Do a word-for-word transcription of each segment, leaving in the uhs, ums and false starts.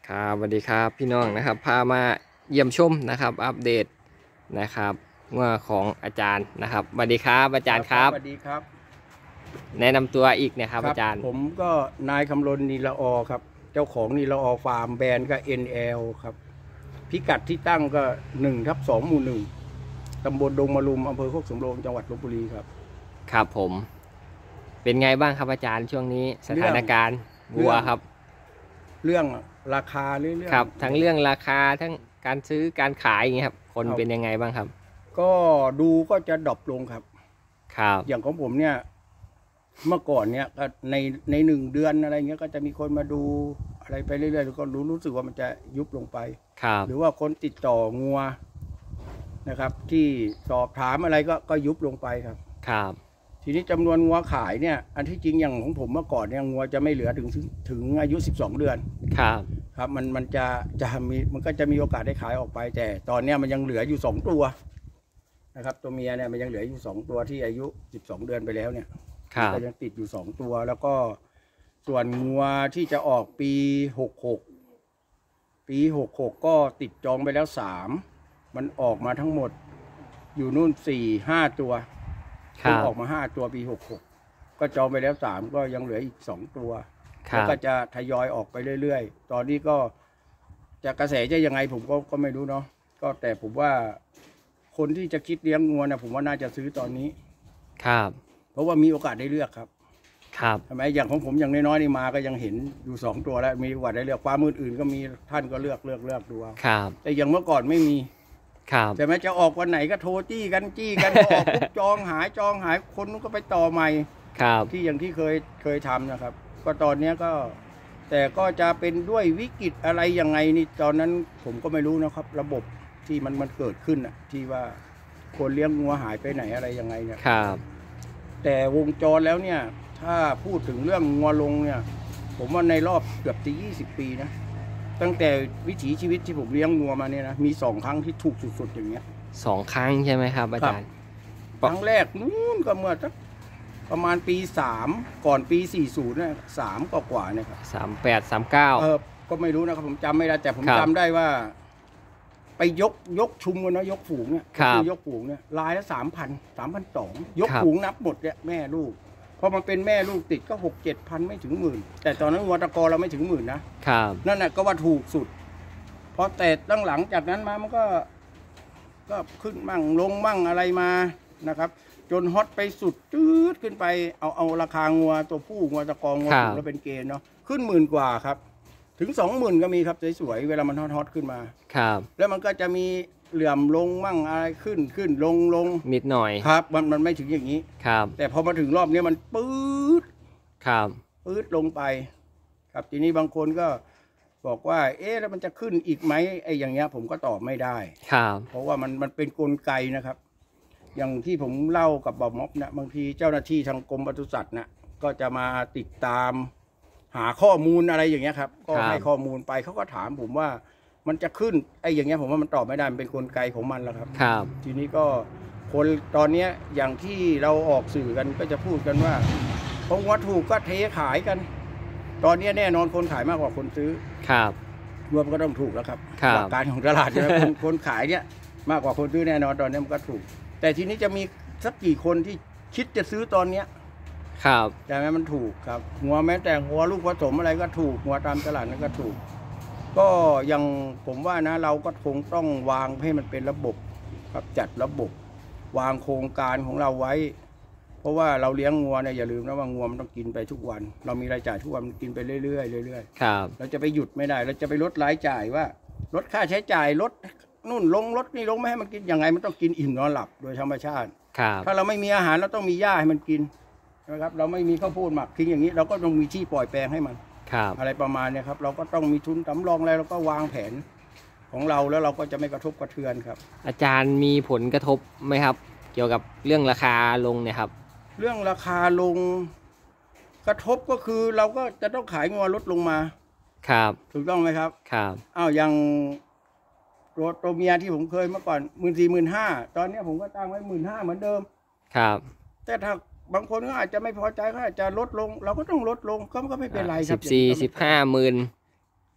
ครับสวัสดีครับพี่น้องนะครับพามาเยี่ยมชมนะครับอัปเดตนะครับเมื่อของอาจารย์นะครับสวัสดีครับอาจารย์ครับสวัสดีครับแนะนำตัวอีกนะครับอาจารย์ผมก็นายคำรณนีละอครับเจ้าของนีละอฟาร์มแบรนด์ก็ เอ็น แอล ครับพิกัดที่ตั้งก็หนึ่งทับสองหมู่หนึ่งตำบลดงมะลุมอำเภอโคกสำโรงจังหวัดลพบุรีครับครับผมเป็นไงบ้างครับอาจารย์ช่วงนี้สถานการณ์วัวครับเรื่องราคาเรื่องครับทั้งเรื่องราคาทั้งการซื้อการขายอย่างเงี้ยครับคนเป็นยังไงบ้างครับก็ดูก็จะดรอปลงครับครับอย่างของผมเนี่ยเมื่อก่อนเนี่ยก็ในในหนึ่งเดือนอะไรเงี้ยก็จะมีคนมาดูอะไรไปเรื่อยๆแล้วก็รู้รู้สึกว่ามันจะยุบลงไปหรือว่าคนติดต่องัวนะครับ ที่สอบถามอะไรก็ก็ยุบลงไปครับครับทีนี้จำนวนงัวขายเนี่ยอันที่จริงอย่างของผมเมื่อก่อนเนี่ยงัวจะไม่เหลือถึงถึงอายุสิบสองเดือนครับครับมันมันจะจะมีมันก็จะมีโอกาสได้ขายออกไปแต่ตอนนี้มันยังเหลืออยู่สองตัวนะครับตัวเมียเนี่ยมันยังเหลืออยู่สองตัวที่อายุสิบสองเดือนไปแล้วเนี่ยก็ยังติดอยู่สองตัวแล้วก็ส่วนงัวที่จะออกปีหกหกปีหกหกก็ติดจองไปแล้วสามมันออกมาทั้งหมดอยู่นู่นสี่ห้าตัวออกมาห้าตัวปีหกหกก็จองไปแล้วสามก็ยังเหลืออีกสองตัวแล้วก็จะทยอยออกไปเรื่อยๆตอนนี้ก็จะกระแสจะยังไงผมก็ก็ไม่รู้เนาะก็แต่ผมว่าคนที่จะคิดเลี้ยงงัวนะผมว่าน่าจะซื้อตอนนี้ครับเพราะว่ามีโอกาสได้เลือกครับครับทำไมอย่างของผมอย่างน้อยๆนี่มาก็ยังเห็นอยู่สองตัวแล้วมีโอกาสได้เลือกความมืดอื่นก็มีท่านก็เลือกเลือกเลือกดูครับแต่อย่างเมื่อก่อนไม่มีครับแต่แม้จะออกวันไหนก็โทรจี้กันจี้กันพอออกปุ๊บจองหายจองหายคนก็ไปต่อใหม่ครับที่อย่างที่เคยเคยทำนะครับก็ตอนนี้ก็แต่ก็จะเป็นด้วยวิกฤตอะไรยังไงนี่ตอนนั้นผมก็ไม่รู้นะครับระบบที่มันมันเกิดขึ้นอ่ะที่ว่าคนเลี้ยงงัวหายไปไหนอะไรยังไงเนี่ยครับแต่วงจรแล้วเนี่ยถ้าพูดถึงเรื่องงัวลงเนี่ยผมว่าในรอบเกือบจะยี่สิบปีนะตั้งแต่วิถีชีวิตที่ผมเลี้ยงงัวมาเนี่ยนะมีสองครั้งที่ถูกสุดๆอย่างเงี้ยสองครั้งใช่ไหมครับอาจารย์ครั้งแรกนู้นก็เมื่อสักประมาณปีสามก่อนปีสี่สิบเนี่ยสามกว่าๆเนี่ยครับสามแปดสามเก้าเออก็ไม่รู้นะครับผมจำไม่ได้แต่ผมจำได้ว่าไปยกยกชุมกันนะยกฝูงเนี่ยคือยกฝูงเนี่ยรายละสามพันสามพันสองยกฝูงนับหมดเนี่ยแม่ลูกพอมันเป็นแม่ลูกติดก็หกเจ็ดพันไม่ถึงหมื่นแต่ตอนนั้นวัวตะกอเราไม่ถึงหมื่นนะครับนั่นแหละก็ว่าถูกสุดพอแต่ตั้งหลังจากนั้นมามันก็ก็ขึ้นมั่งลงมั่งอะไรมานะครับจนฮอตไปสุดจืดขึ้นไปเอาเอาราคางัวตัวผู้งัวตะกองัวผูแล้วเป็นเกณฑ์เนาะขึ้นหมื่นกว่าครับถึงสองหมื่นก็มีครับสวยๆเวลามันฮอตๆขึ้นมาครับแล้วมันก็จะมีเหลื่อมลงมั่งอะไรขึ้นขึ้นลงลงนิดหน่อยครับมันมันไม่ถึงอย่างนี้ครับแต่พอมาถึงรอบนี้มันปื๊ดครับปื๊ดลงไปครับทีนี้บางคนก็บอกว่าเอ๊ะแล้วมันจะขึ้นอีกไหมไอ้อย่างเงี้ยผมก็ตอบไม่ได้ครับเพราะว่ามันมันเป็นกลไกนะครับอย่างที่ผมเล่ากับบ่าวม็อบนะบางทีเจ้าหน้าที่ทางกรมปศุสัตว์นะก็จะมาติดตามหาข้อมูลอะไรอย่างเงี้ยครับก็ให้ข้อมูลไปเขาก็ถามผมว่ามันจะขึ้นไอ้อย่างเงี้ยผมว่ามันตอบไม่ได้มันเป็นกลไกของมันแล้วครับครับทีนี้ก็คนตอนนี้อย่างที่เราออกสื่อกันก็จะพูดกันว่าพอวัตถุก็เทขายกันตอนนี้แน่นอนคนขายมากกว่าคนซื้อครับรวมก็ต้องถูกแล้วครับหลักการของตลาดเนี่ยคนคนขายเนี่ยมากกว่าคนซื้อแน่นอนตอนนี้มันก็ถูกแต่ทีนี้จะมีสักกี่คนที่คิดจะซื้อตอนเนี้ยครับแต่แม้มันถูกครับหัวแม้แต่หัวลูกผสมอะไรก็ถูกหัวตามตลาดนั่นก็ถูกก็ยังผมว่านะเราก็คงต้องวางให้มันเป็นระบบครับจัดระบบวางโครงการของเราไว้เพราะว่าเราเลี้ยงงัวเนี่ยอย่าลืมนะว่างัวมันต้องกินไปทุกวันเรามีรายจ่ายทุกวันมันกินไปเรื่อยๆเรื่อยๆครับเราจะไปหยุดไม่ได้เราจะไปลดรายจ่ายว่าลดค่าใช้จ่ายลดนู่นลงลดนี่ลงไม่ให้มันกินยังไงมันต้องกินอิ่มนอนหลับโดยธรรมชาติถ้าเราไม่มีอาหารเราต้องมีหญ้าให้มันกินนะครับเราไม่มีข้าวโพดหมักทิ้งอย่างนี้เราก็ต้องมีที่ปล่อยแปลงให้มันอะไรประมาณนี้ครับเราก็ต้องมีทุนสำรองอะไรเราก็วางแผนของเราแล้วเราก็จะไม่กระทบกระเทือนครับอาจารย์มีผลกระทบไหมครับเกี่ยวกับเรื่องราคาลงเนี่ยครับเรื่องราคาลงกระทบก็คือเราก็จะต้องขายงัวลดลงมาครับถูกต้องไหมครับครับอ้าวอย่างตัวตัวเมียที่ผมเคยเมื่อก่อนหมื่นสี่หมื่นห้าตอนนี้ผมก็ตั้งไว้หมื่นห้าเหมือนเดิมครับแต่ถ้าบางคนก็อาจจะไม่พอใจก็อาจจะลดลงเราก็ต้องลดลงก็ก็ไม่เป็นไรครับสิบสี่สิบห้าหมื่น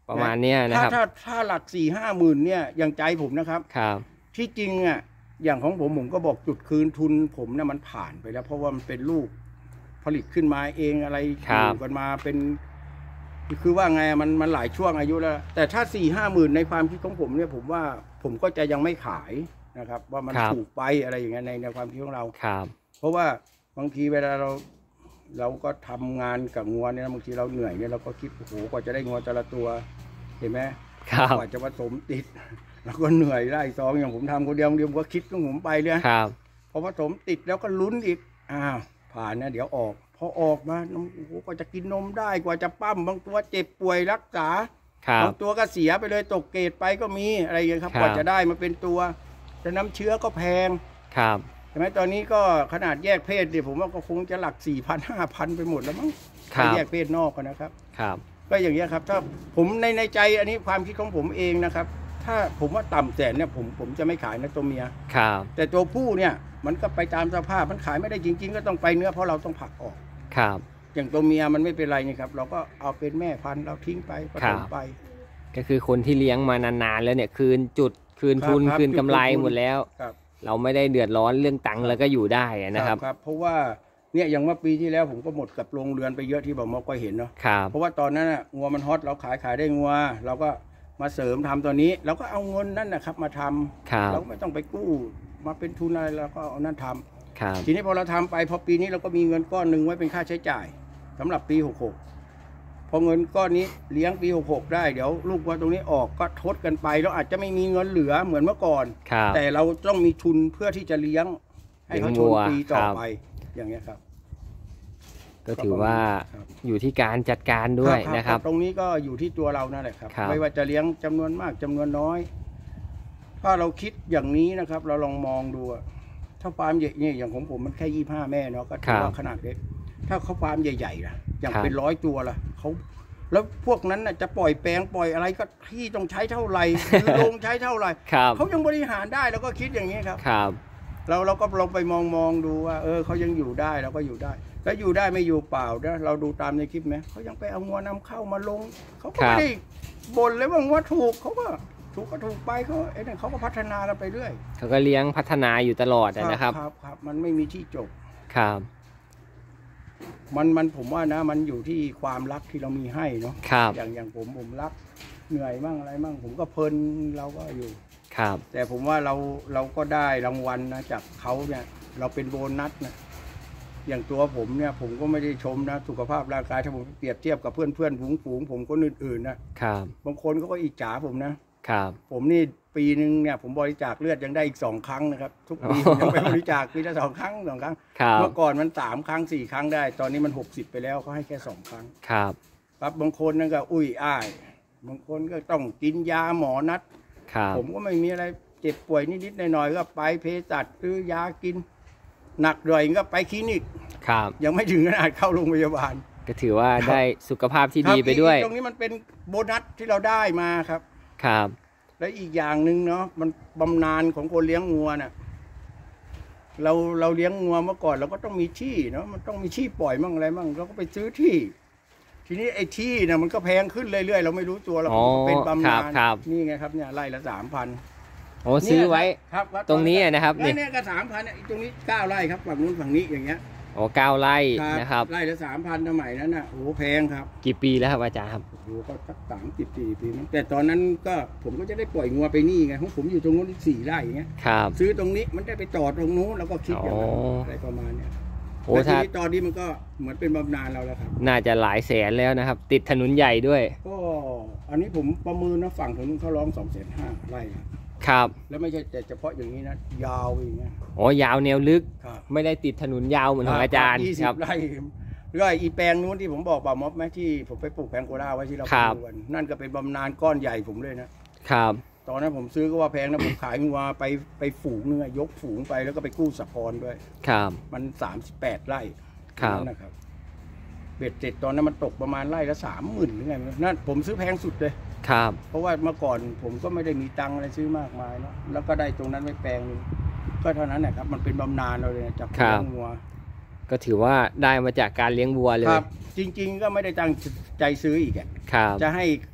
ประมาณเนี้ยนะครับถ้าถ้าถ้าหลักสี่ห้าหมื่นเนี่ยอย่างใจผมนะครับครับที่จริงอ่ะอย่างของผมผมก็บอกจุดคืนทุนผมเนี่ยมันผ่านไปแล้ว เพราะว่ามันเป็นลูกผลิตขึ้นมาเองอะไรอยู่กันมาเป็นคือว่าไงมันมันหลายช่วงอายุแล้ว แต่ถ้าสี่ห้าหมื่นในความคิดของผมเนี่ยผมว่าผมก็จะยังไม่ขายนะครับ ว่ามันถูกไปอะไรอย่างเงี้ยในในความคิดของเราครับเพราะว่าบางทีเวลาเราเราก็ทำงานกับงัวเนี่ยบางทีเราเหนื่อยเนี่ยเราก็คิดโอ้โหกว่าจะได้งัวแต่ละตัวเห็นไหมกว่าจะผสมติดเราก็เหนื่อยไล่ซองอย่างผมทำคนเดียวเดียวก็คิดของผมไปเลยครับพอผสมติดแล้วก็ลุ้นอีกอ้าวผ่านนะเดี๋ยวออกพอออกมาโอ้โหกว่าจะกินนมได้กว่าจะปั้มบางตัวเจ็บป่วยรักษาบางตัวก็เสียไปเลยตกเกรดไปก็มีอะไรอย่างเงี้ยครับกว่าจะได้มาเป็นตัวแต่น้ำเชื้อก็แพงครับใช่ไหมตอนนี้ก็ขนาดแยกเพศเนี่ยผมว่าก็คงจะหลักสี่พันห้าพันไปหมดแล้วมั้งแยกเพศนอกกันนะครับครับก็อย่างเงี้ยครับถ้าผมในในใจอันนี้ความคิดของผมเองนะครับถ้าผมว่าต่ำแสนเนี่ยผมผมจะไม่ขายนะตัวเมียครับแต่ตัวผู้เนี่ยมันก็ไปตามสภาพมันขายไม่ได้จริงๆก็ต้องไปเนื้อเพราะเราต้องผักออกครับอย่างตัวเมียมันไม่เป็นไรนี่ครับเราก็เอาเป็นแม่พันธุ์เราทิ้งไปผสมไปก็คือคนที่เลี้ยงมานานๆแล้วเนี่ยคืนจุดคืนทุนคืนกำไรหมดแล้วเราไม่ได้เดือดร้อนเรื่องตังค์แล้วก็อยู่ได้นะครับครับเพราะว่าเนี่ยอย่างว่าปีที่แล้วผมก็หมดกับโรงเรือนไปเยอะที่บอกมอก็เห็นเนาะเพราะว่าตอนนั้นน่ะงัวมันฮอตเราขายขายได้งัวเราก็มาเสริมทำตัวนี้เราก็เอาเงินนั่นนะครับมาทำเราไม่ต้องไปกู้มาเป็นทุนอะไรเราก็เอานั่นทำทีนี้พอเราทำไปพอปีนี้เราก็มีเงินก้อนหนึ่งไว้เป็นค่าใช้จ่ายสำหรับปีหกหกพอเงินก้อนนี้เลี้ยงปีหกหกได้เดี๋ยวลูกวัวตรงนี้ออกก็ทดกันไปแล้วอาจจะไม่มีเงินเหลือเหมือนเมื่อก่อนแต่เราต้องมีทุนเพื่อที่จะเลี้ยงให้เขาชนปีต่อไปอย่างนี้ครับก็ถือว่าอยู่ที่การจัดการด้วยนะครับตรงนี้ก็อยู่ที่ตัวเรานั่นแหละครับไม่ว่าจะเลี้ยงจำนวนมากจำนวนน้อยถ้าเราคิดอย่างนี้นะครับเราลองมองดูถ้าฟาร์มใหญ่เนี่ยอย่างของผมมันแค่ยี่ห้าแม่เนาะก็ถือว่าขนาดเล็กถ้าเขาฟาร์มใหญ่ๆล่ะอย่างเป็นร้อยตัวล่ะเขาแล้วพวกนั้นจะปล่อยแปลงปล่อยอะไรก็ที่ต้องใช้เท่าไหร่ลงใช้เท่าไหร่เขายังบริหารได้แล้วก็คิดอย่างนี้ครับเราเราก็ลองไปมองมองดูว่าเออเขายังอยู่ได้เราก็อยู่ได้แล้วอยู่ได้ไม่อยู่เปล่านะเราดูตามในคลิปไหมเขายังไปเอางัวนำเข้ามาลงเขาก็ไม่ได้บ่นเลยว่างัวถูกเขาก็ถูกก็ถูกไปเขาไอ้นี่เขาก็พัฒนากันไปเรื่อยเขาก็เลี้ยงพัฒนาอยู่ตลอดนะครับครับครับมันไม่มีที่จบครับมันมันผมว่านะมันอยู่ที่ความรักที่เรามีให้เนาะอย่างอย่างผมผมรักเหนื่อยมั่งอะไรมั่งผมก็เพลินเราก็อยู่ครับแต่ผมว่าเราเราก็ได้รางวัลนะจากเขาเนี่ยเราเป็นโบนัสนะอย่างตัวผมเนี่ยผมก็ไม่ได้ชมนะสุขภาพร่างกายถ้าผมเปรียบเทียบกับเพื่อนเพื่อนฝูงฝูงผมคนอื่นๆนะครับบางคนเขาก็อิจฉาผมนะครับผมนี่ปีหนึ่งเนี่ยผมบริจาคเลือดยังได้อีกสองครั้งนะครับทุกปีผมยังไปบริจาคปีละสองครั้งสองครั้งเมื่อก่อนมันสามครั้งสี่ครั้งได้ตอนนี้มันหกสิบไปแล้วเขาให้แค่สองครั้งครับครับบางคนนั่นก็อุ้ยอ้ายบางคนก็ต้องกินยาหมอนัดผมก็ไม่มีอะไรเจ็บป่วยนิดๆหน่อยๆก็ไปเภสัชซื้อยากินหนักหน่อยก็ไปคลินิกยังไม่ถึงขนาดเข้าโรงพยาบาลก็ถือว่าได้สุขภาพที่ดีไปด้วยตรงนี้มันเป็นโบนัสที่เราได้มาครับครับและอีกอย่างหนึ่งเนาะมันบำนาญของคนเลี้ยงงัวน่ะเราเราเลี้ยงงัวเมื่อก่อนเราก็ต้องมีที่เนาะมันต้องมีที่ปล่อยมั่งอะไรมั่งเราก็ไปซื้อที่ทีนี้ไอ้ที่เนี่ยมันก็แพงขึ้นเรื่อยๆเราไม่รู้ตัวเราเป็นบำนาญนี่ไงครับเนี่ยไร่ละสามพันโอ้ซื้อไว้ตรงนี้นะครับเนี่ยก็สามพันตรงนี้เก้าไร่ครับฝั่งนู้นฝั่งนี้อย่างเงี้ยโอ้เก้าไร่นะครับไร่ละสามพันสมัยนั้นน่ะโอ้แพงครับกี่ปีแล้วครับอาจารย์ครับโอ้ก็สักสามสิบสี่ปีแต่ตอนนั้นก็ผมก็จะได้ปล่อยงัวไปนี่ไงของผมอยู่ตรงนู้นสี่ไร่อย่างเงี้ยซื้อตรงนี้มันได้ไปต่อตรงนู้นแล้วก็คิดอย่างนั้นอะไรประมาณเนี้ยโอ้ถ้าตอนนี้มันก็เหมือนเป็นบำนาญเราแล้วครับน่าจะหลายแสนแล้วนะครับติดถนนใหญ่ด้วยก็อันนี้ผมประเมินนะฝั่งถนนเขาร้องสองแสนห้าไร่ครับแล้วไม่ใช่แต่เฉพาะอย่างนี้นะยาวอย่างเงี้ยโอ้ยาวแนวลึกไม่ได้ติดถนนยาวเหมือนของอาจารย์ยี่สิบไร่ไร่อีแปลงนู้นที่ผมบอกป่าม็อบแม่ที่ผมไปปลูกแพงโกล่าไว้ที่เราปลูกนั่นก็เป็นบำนาญก้อนใหญ่ผมเลยนะครับตอนนั้นผมซื้อก็ว่าแพงนะผมขายงัวไปไปฝูงนึงยกฝูงไปแล้วก็ไปกู้สหกรณ์ด้วยครับมันสามสิบแปดไร่นะครับเบ็ดเสร็จตอนนั้นมันตกประมาณไร่ละสามหมื่นหรือไงนั่นผมซื้อแพงสุดเลยครับเพราะว่าเมื่อก่อนผมก็ไม่ได้มีตังค์อะไรซื้อมากมายเนาะแล้วก็ได้ตรงนั้นไปแปลงนึงก็เท่านั้นแหละครับมันเป็นบำนาญเราเลยจากเลี้ยงวัวก็ถือว่าได้มาจากการเลี้ยงวัวเลยครับจริงๆก็ไม่ได้ตั้งใจซื้ออีกอ่ะจะให้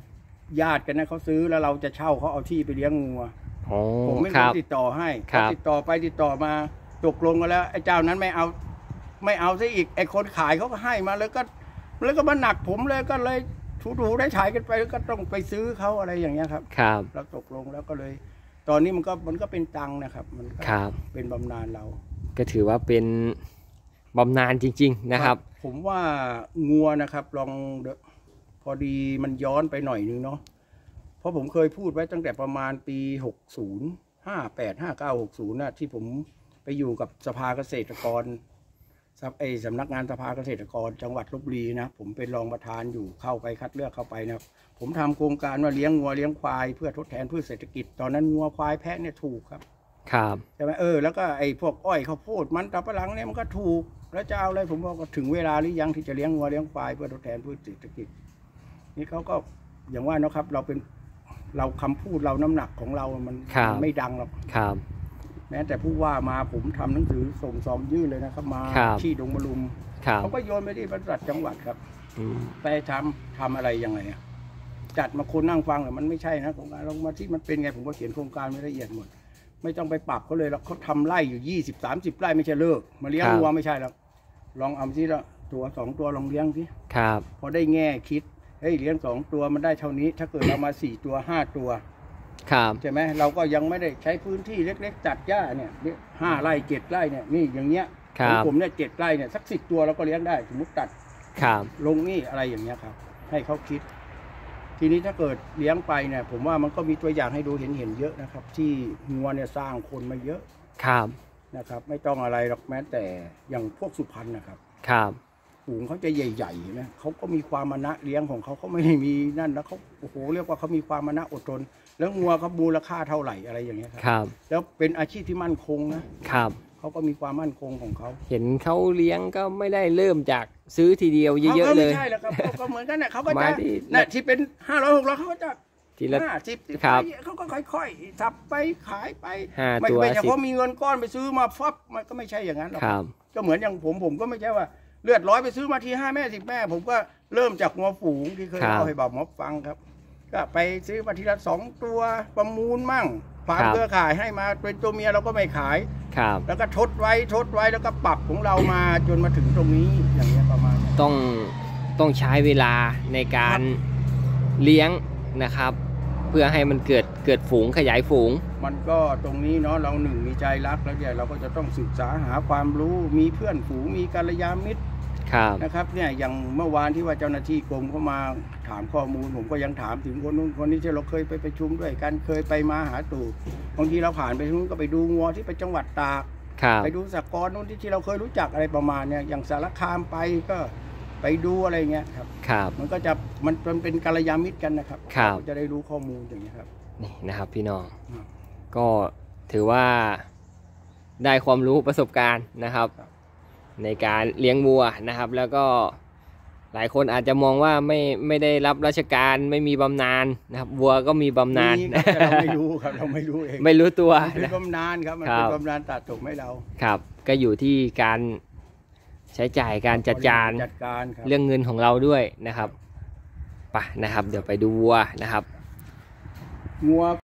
ญาติกันนะเขาซื้อแล้วเราจะเช่าเขาเอาที่ไปเลี้ยงงัวโอ้ผมไม่คมีรับติดต่อให้ครับติดต่อไปติดต่อมาตกลงกันแล้วไอ้เจ้านั้นไม่เอาไม่เอาซะอีกไอ้คนขายเขาก็ให้มาแล้วก็แล้วก็มาหนักผมเลยก็เลยถูๆได้ฉายกันไปก็ต้องไปซื้อเขาอะไรอย่างเงี้ยครับครับเราตกลงแล้วก็เลย ตอนนี้มันก็มันก็เป็นตังค์นะครับ มันก็ครับเป็นบำนาญเราก็ถือว่าเป็นบำนาญจริงๆนะครับผมว่างัวนะครับลองเดอะพอดีมันย้อนไปหน่อยนึงเนาะเพราะผมเคยพูดไว้ตั้งแต่ประมาณปีหกสิบ ห้าแปด ห้าเก้า หกสิบนะที่ผมไปอยู่กับสภาเกษตรกรไอสำนักงานสภาเกษตรกรจังหวัดลพบุรีนะผมเป็นรองประธานอยู่เข้าไปคัดเลือกเข้าไปนะผมทำโครงการว่าเลี้ยงงัวเลี้ยงควายเพื่อทดแทนพืชเศรษฐกิจตอนนั้นงัวควายแพะเนี่ยถูกครับครับใช่ไหมเออแล้วก็ไอ้พวกอ้อยข้าวโพดมันตับปะหลังเนี่ยมันก็ถูกแล้วจะเอาอะไรผมบอกว่าถึงเวลาหรือยังที่จะเลี้ยงงัวเลี้ยงควายเพื่อทดแทนพืชเศรษฐกิจนี่เขาก็อย่างว่านะครับเราเป็นเราคำพูดเราน้ำหนักของเรามันมันไม่ดังหรอกครับแม้แต่ผู้ว่ามาผมทำหนังสือส่งซองยื่นเลยนะครับมาครับที่ดงมะลุมครับเขาก็โยนไปที่บริษัทจังหวัดครับอืมไปทำทำอะไรยังไงอะจัดมาคนนั่งฟังแต่มันไม่ใช่นะโครงการลงมาที่มันเป็นไงผมก็เขียนโครงการไม่ละเอียดหมดไม่ต้องไปปรับเขาเลยแล้วเขาทำไร่อยู่ยี่สิบสามสิบไร่ไม่ใช่เลิกมาเลี้ยงวัวไม่ใช่แล้วลองเอาที่ละตัวสองตัวลองเลี้ยงสิครับพอได้แง่คิดเฮ้ยเลี้ยงสองตัวมันได้เท่านี้ ถ้าเกิดเรามาสี่ตัวห้าตัวครับใช่ไหมเราก็ยังไม่ได้ใช้พื้นที่เล็กๆจัดหญ้าเนี่ยห้าไร่เจ็ดไร่เนี่ยนี่อย่างเงี้ยครัของบผมเนี่ยเจ็ดไร่เนี่ยสักสิบตัวเราก็เลี้ยงได้สมมติตัดครับลงนี่อะไรอย่างเงี้ยครับให้เขาคิด ทีนี้ถ้าเกิดเลี้ยงไปเนี่ยผมว่ามันก็มีตัวอย่างให้ดูเห็นเห็นเยอะนะครับ ที่งัวเนี่ยสร้างคนมาเยอะครับนะครับ ไม่ต้องอะไรหรอกแม้แต่อย่างพวกสุพรรณนะครับครับฝูงเขาจะใหญ่ๆนะเขาก็มีความมานะเลี้ยงของเขาเขาไม่ได้มีนั่นแล้วเขาโอ้โหเรียกว่าเขามีความมานะอดทนแล้วงัวเขามูลค่าเท่าไหร่อะไรอย่างเงี้ยคครับ รับแล้วเป็นอาชีพที่มั่นคงนะครับ เขาก็มีความมั่นคงของเขาเห็นเขาเลี้ยงก็ไม่ได้เริ่มจากซื้อทีเดียวเยอะขาๆก็เลไม่ยใช่แล้วครับเขาก็เหมือนกันเนี่ยเขาก็มาจะที่เนี่ยที่เป็นห้าร้อยหกร้อยเขาก็จะทีละห้าสิบสิบครับไปเขาก็ค่อยๆสับไปขายไปห้าไม่ตัวไม่ใช่สิบเขามีเงินก้อนไปซื้อมาฟับมันก็ไม่ใช่อย่างนั้นหรอกครับก็เหมือนอย่างผมผมก็ไม่ใช่ว่าเลือดร้อยไปซื้อมาทีห้าแม่สิบแม่ ผมก็เริ่มจากงัวฝูงที่เคยครับเล่าให้บ่าวหมอฟังครับ ก็ไปซื้อมาทีละสองตัวประมูลมั่งฟาร์มเครือข่ายให้มาเป็นตัวเมียเราก็ไม่ขายครับแล้วก็ทดไว้ทดไว้แล้วก็ปรับของเรามาจนมาถึงตรงนี้อย่างเงี้ยประมาณนี้ต้องต้องใช้เวลาในการเลี้ยงนะครับ เพื่อให้มันเกิดเกิดฝูงขยายฝูงมันก็ตรงนี้เนาะเราหนึ่งมีใจรักแล้วเนี่ยเราก็จะต้องศึกษาหาความรู้มีเพื่อนฝูงมีกัลยาณมิตรครับนะครับเนี่ยอย่างเมื่อวานที่ว่าเจ้าหน้าที่กรมเข้ามาถามข้อมูล ผมก็ยังถามถึงคนนู้นคนนี้ที่เราเคยไปประชุมด้วยกันเคยไปมาหาตู่บางทีเราผ่านไปทางนู้นก็ไปดูงัวที่ไปจังหวัดตากครับไปดูสหกรณ์นู้นที่ที่เราเคยรู้จักอะไรประมาณเนี่ยอย่างสารคามไปก็ไปดูอะไรเงี้ยครับครับมันก็จะมันมันเป็นกัลยาณมิตรกันนะครับครับเราจะได้รู้ข้อมูลอย่างนี้ยครับนี่นะครับพี่น้องอืมก็ถือว่าได้ความรู้ประสบการณ์นะครับครับในการเลี้ยงวัวนะครับ แล้วก็หลายคนอาจจะมองว่าไม่ไม่ได้รับราชการไม่มีบำนาญนะครับวัวก็มีบำนาญมีครับแต่เราไม่รู้ครับเราไม่รู้เองไม่รู้ตัวมันเป็นนะบำนาญครับมันครัเป็นบบำนาญตัดถกให้เราครับ ก็อยู่ที่การใช้จ่ายการจัดการจัดการครับเรื่องเงินของเราด้วยนะครับไปนะครับ เดี๋ยวไปดูวัวนะครับงัว